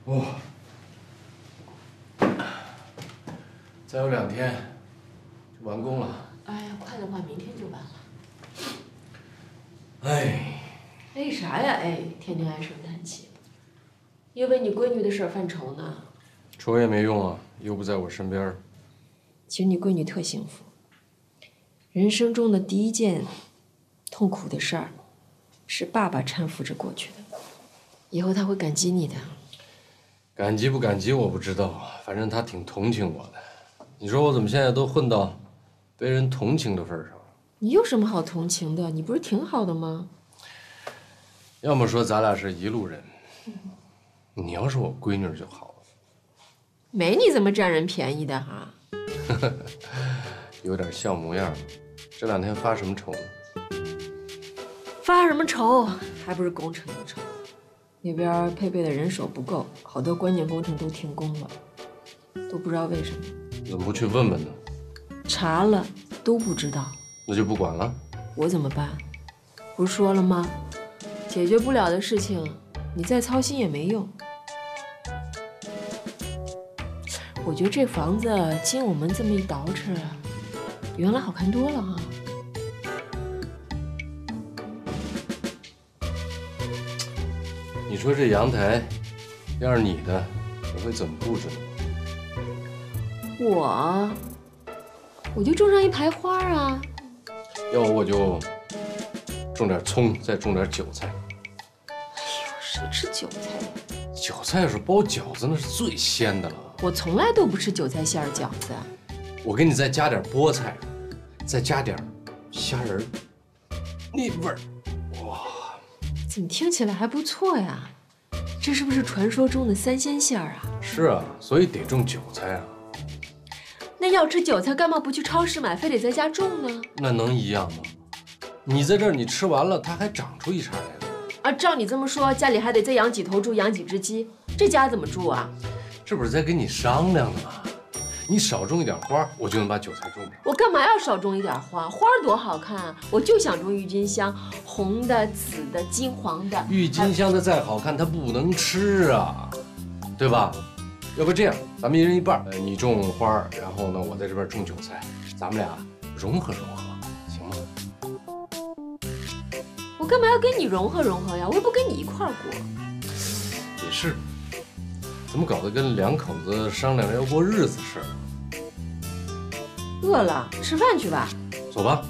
哇，再有2天就完工了。 哎呀，快的话明天就完了。 哎， 哎啥呀？哎，天天唉声叹气。因为你闺女的事儿犯愁呢。 愁也没用啊，又不在我身边。 其实你闺女特幸福，人生中的第一件痛苦的事儿，是爸爸搀扶着过去的。以后她会感激你的。 感激不感激我不知道，反正她挺同情我的。你说我怎么现在都混到被人同情的份上了？ 你有什么好同情的？你不是挺好的吗？ 要么说咱俩是一路人，你要是我闺女就好了。 没你这么占人便宜的哈。 有点像模样。这2天发什么愁呢？ 发什么愁？还不是工程的愁。那边配备的人手不够，好多关键工程都停工了，都不知道为什么。 怎么不去问问呢？ 查了都不知道。 那就不管了。 我怎么办？不是说了吗？解决不了的事情，你再操心也没用。我觉得这房子经我们这么一捯饬，比原来好看多了哈。 你说这阳台要是你的，你会怎么布置呢？ 我就种上一排花啊。 要我就种点葱，再种点韭菜。 谁吃韭菜呀？ 韭菜要是包饺子，那是最鲜的了。 我从来都不吃韭菜馅儿饺子。 我给你再加点菠菜，再加点虾仁儿，那味儿，哇！ 怎么听起来还不错呀？这是不是传说中的3鲜馅儿啊？ 是啊，所以得种韭菜啊。 那要吃韭菜，干嘛不去超市买，非得在家种呢？ 那能一样吗？你在这儿，你吃完了，它还长出一茬来了。 啊，照你这么说，家里还得再养几头猪，养几只鸡，这家怎么住啊？ 这不是在跟你商量呢吗？你少种一点花，我就能把韭菜种上。 我干嘛要少种一点花？花多好看啊！我就想种郁金香，红的、紫的、金黄的。 郁金香的再好看，它不能吃啊，对吧？要不这样，咱们1人1半，你种花，然后呢，我在这边种韭菜，咱们俩融合融合，行吗？ 我干嘛要跟你融合融合呀？我又不跟你一块儿过。 也是，怎么搞得跟2口子商量着要过日子似的？ 饿了，吃饭去吧。 走吧。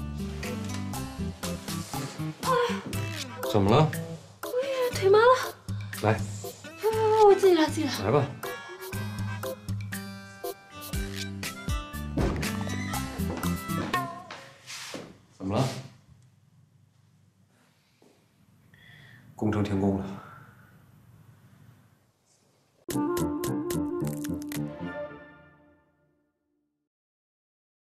怎么了？ 腿麻了。 来， 我自己来，自己来。 来吧。怎么了？工程停工了。